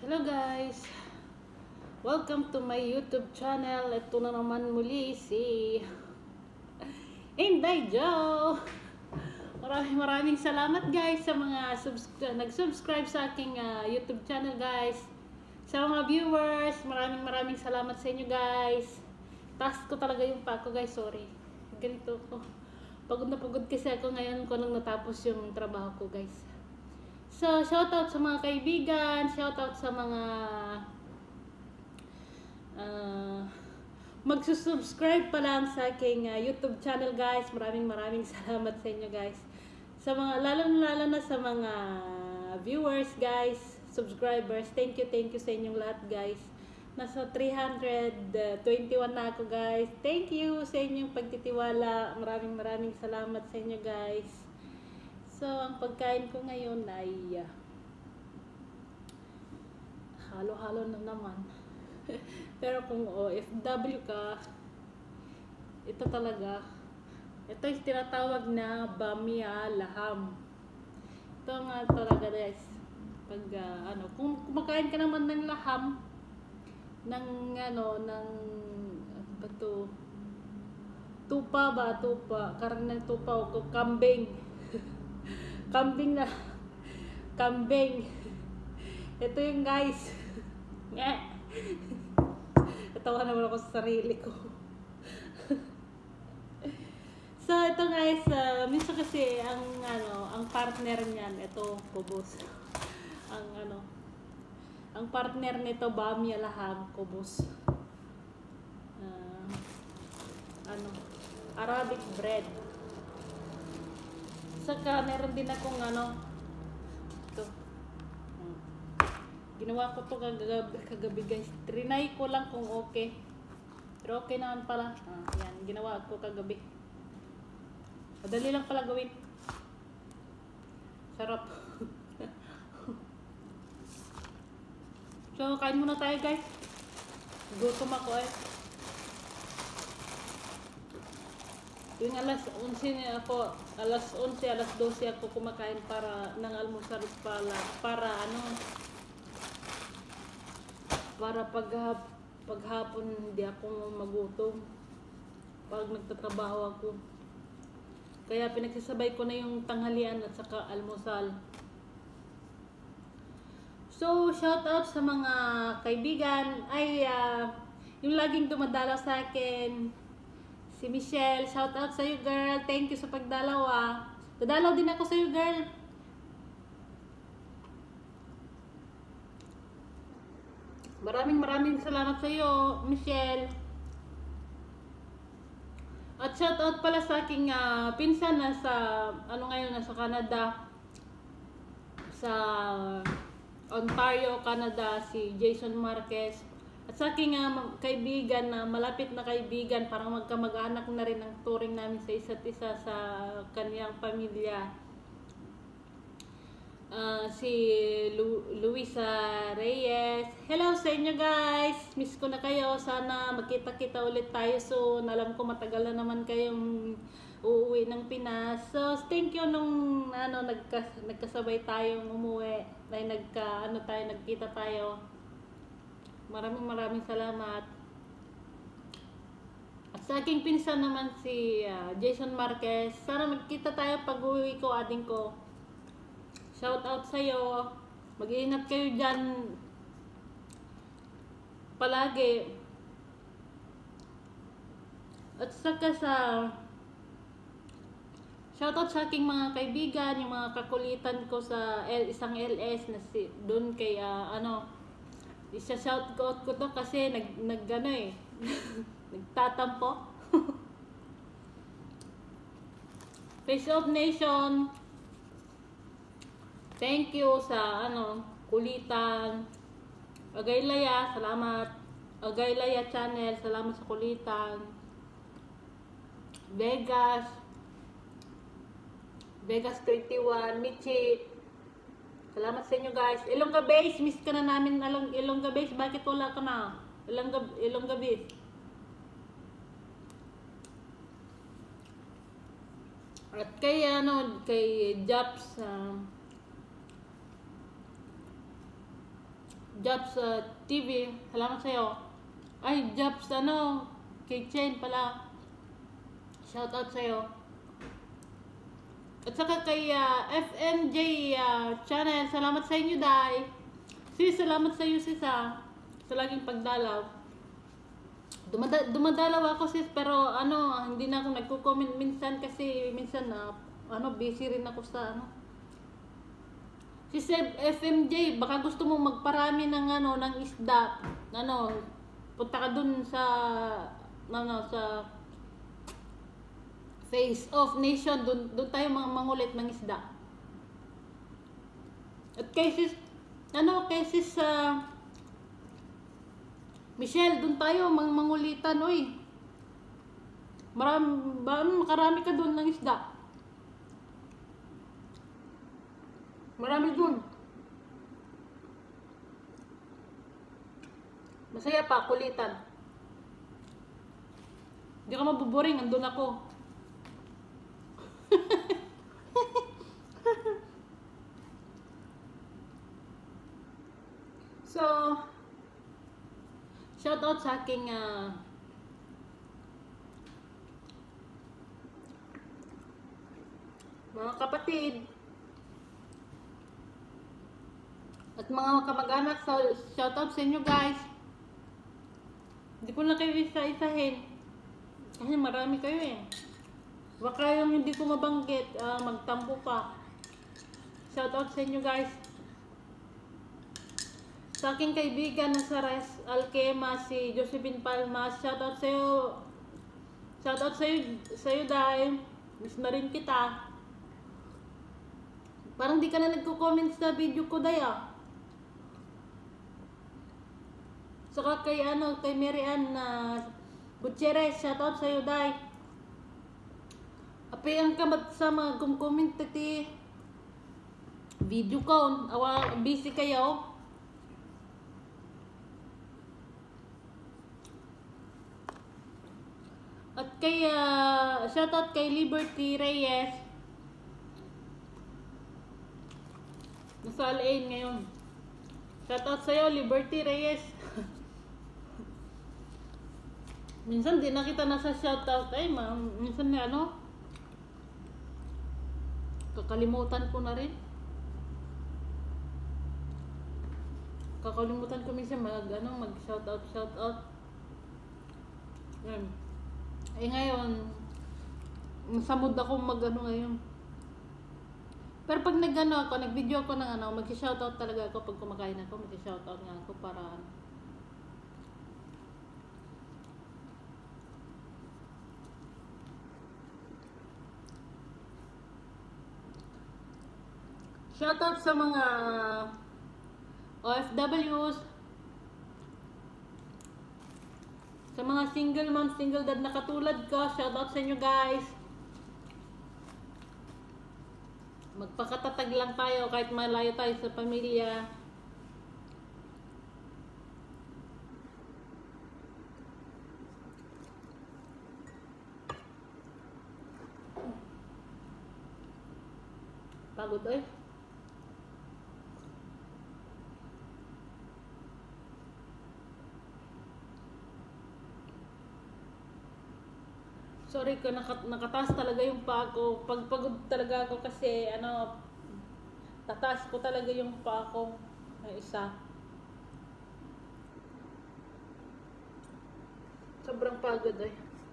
Hello guys! Welcome to my YouTube channel. Ito na naman muli si Inday Joe. Maraming salamat guys sa mga nag-subscribe sa aking YouTube channel guys. Sa mga viewers, maraming salamat sa inyo guys. Task ko talaga yung pako guys, sorry. Ganito ko. Pagod na pagod kasi ako ngayon ko lang natapos yung trabaho ko guys. So, shoutout sa mga kaibigan, shoutout sa mga magsusubscribe pa lang sa aking YouTube channel guys. Maraming salamat sa inyo guys. Sa mga lalo na sa mga viewers guys, subscribers, thank you sa inyong lahat guys. Nasa 321 na ako guys. Thank you sa inyong pagtitiwala. Maraming salamat sa inyo guys. So, ang pagkain ko ngayon ay halo-halo na naman. Pero kung OFW ka, ito talaga. Ito yung tinatawag na bamia laham. Ito nga talaga guys. Pag kung kumakain ka naman ng laham, ng tupa, karne ng tupa o kambing. Kambing. Ito yung guys. Natawa naman ako sa sarili ko. So ito guys, minsan kasi ang partner niyan, ito kubos. Ang partner nito bamia laham, kubos. Arabic bread. Saka meron din akong ito. Ginawa ko to kagabi guys. Trinay ko lang kung okay. Pero okay naman pala. Yan, ginawa ko kagabi. Madali lang pala gawin. Sarap. So, kain muna tayo guys. Gutom ako eh. Yung alas 11 ako, alas 11, alas 12 ako kumakain para ng almusal para paghapon hindi ako magutom pag nagtatrabaho ako. Kaya pinagsasabay ko na yung tanghalian at saka almusal. So, shout out sa mga kaibigan ay yung laging dumadalaw sa akin. Si Michelle, shout out sa iyo girl. Thank you sa pagdalaw Dadalaw din ako sa iyo girl. Maraming salamat sa iyo, Michelle. At shout out pala sa aking pinsan na sa nasa Canada. Sa Ontario, Canada, si Jason Marquez. At sa aking kaibigan na malapit na kaibigan, parang magkamag-anak na rin ang turing namin sa isa't isa sa kaniyang pamilya. Si Luisa Reyes. Hello sa inyo guys! Miss ko na kayo. Sana magkita-kita ulit tayo soon. Alam ko matagal na naman kayong uuwi ng Pinas. So, thank you nung nagkasabay tayong umuwi. Nagkita tayo. Maraming salamat. At sa aking pinsan naman si Jason Marquez. Sana magkita tayo pag uwi ko, ating ko. Shout out sa'yo. Mag-iingat kayo dyan palagi. At saka shout out sa aking mga kaibigan, yung mga kakulitan ko sa isang LS na doon kay isa-shout out ko to kasi nagtatampo. Face of Nation. Thank you sa kulitan. Agaylaya, salamat. Agaylaya channel, salamat sa kulitan. Vegas 21, Michi. Salamat sa inyo guys. Ilongga Base, miss ka na namin. Ilongga Base, bakit wala ka na? Ilongga Base. At kay Japs Jobs TV, salamat sa'yo. Ay, Jobs Kitchen pala. Shout out sa'yo. At saka kay FMJ channel, salamat sa inyo, Day. Sis, salamat sa iyo, sis, sa laging pagdalaw. Dumadalaw ako, sis, pero hindi na ako nagko-comment minsan kasi minsan busy rin ako sa Si FMJ, baka gusto mo magparami ng ng isda. Punta ka dun sa sa Face of Nation, dun tayo mangulit ng isda. At kay sis Michelle, dun tayo mangulitan, oy. Makarami ka dun ng isda. Marami dun. Masaya pa, kulitan. Hindi ka mabuboring, andun ako. So, shout out sa aking mga kapatid at mga kamag-anak. Shout out sa inyo, guys. Hindi ko na kayo isa-isahin kasi marami kayo eh. Baka yung hindi ko mabanggit, magtampo pa. Shout out sa inyo, guys. Sa aking kaibigan na sa Res Alquema, si Josephine Palmas, shout out sa iyo. Shout out sa iyo, Day. Miss na rin kita. Parang di ka na nagko-comment sa video ko, Day, Saka kay Mary Ann Gutierrez, shout out sa iyo, Day. Api ang kamat sa mga comment ti video ko, busy kayo. At kay shout out kay Liberty Reyes. Nasa LA ngayon. Shout out sa iyo, Liberty Reyes. Minsan di na kita nasa shoutout minsan kakalimutan ko na rin. Kakalimutan ko minsan mag shoutout. Ngayon sa mood ako ngayon. Pero pag nag-video ako ng mag-shoutout talaga ako pag kumakain ako, mag-shoutout nga ako para shoutout sa mga OFWs, sa mga single mom, single dad na katulad ko. Shoutout sa inyo, guys. Magpakatatag lang tayo kahit malayo tayo sa pamilya. Pagod, eh. Sorry ko, nakataas talaga yung paa ko. Pagpagod talaga ako kasi tataas ko talaga yung paa ko. Ay, isa. Sobrang pagod eh.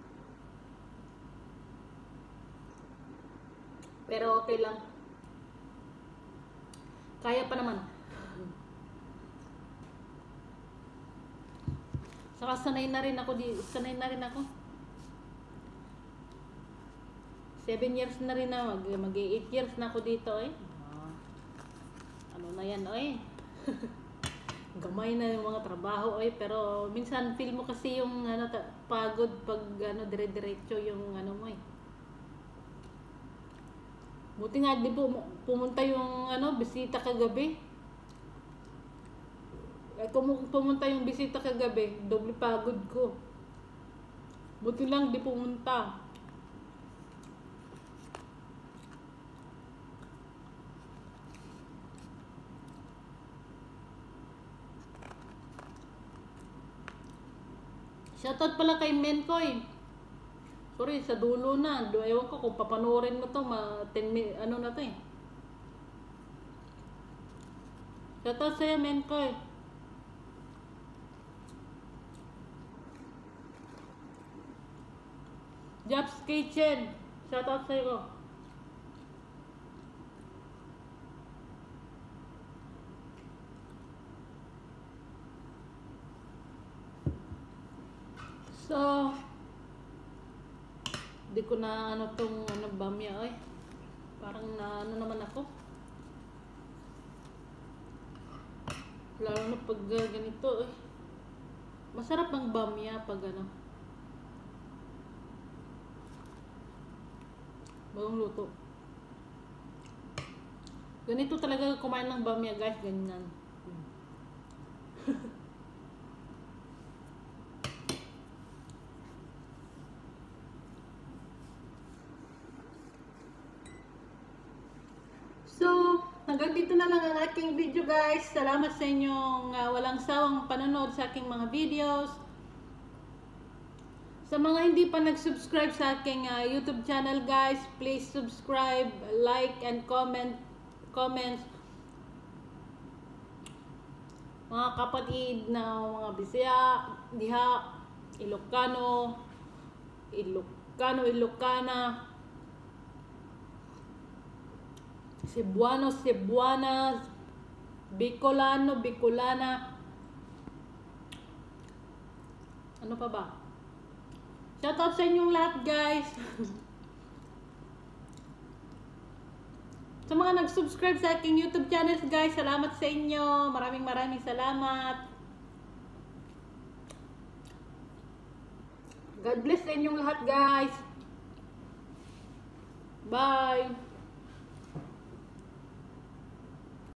Pero okay lang. Kaya pa naman. Saka sanay na rin ako. 7 years na rin na, mag-8 years na ako dito eh. Ano na yan eh. Gamay na yung mga trabaho eh, pero minsan feel mo kasi yung pagod pag dire-diretso yung mo eh. Buti nga di po pumunta yung bisita kagabi. Kung pumunta yung bisita kagabi, doble pagod ko. Buti lang di pumunta. Shoutout pala kay Menkoy. Sorry, sa dulo na. Ewan ko kung papanoorin mo to, 10 ano na to eh. Shoutout sa'yo, Menkoy. Jobs Kitchen. Shoutout sa'yo. So, di ko na ano tong ano, bamya ay. Parang na ano naman ako. Lalo na pag ganito eh. Masarap ang bamya pag ano. Bagong luto. Ganito talaga kumain ng bamya guys, ganyan. So, hanggang dito na lang ang aking video guys. Salamat sa inyong walang sawang panonood sa aking mga videos. Sa mga hindi pa nag-subscribe sa aking YouTube channel guys, please subscribe, like, and comments. Mga kapatid na mga Bisaya, Diha, Ilocano, Ilocana, Cebuano, Cebuana, Bicolano, Bicolana. Ano pa ba? Shoutout sa inyong lahat guys. Sa mga nag-subscribe sa aking YouTube channel guys, salamat sa inyo. Maraming salamat. God bless sa inyong lahat guys. Bye.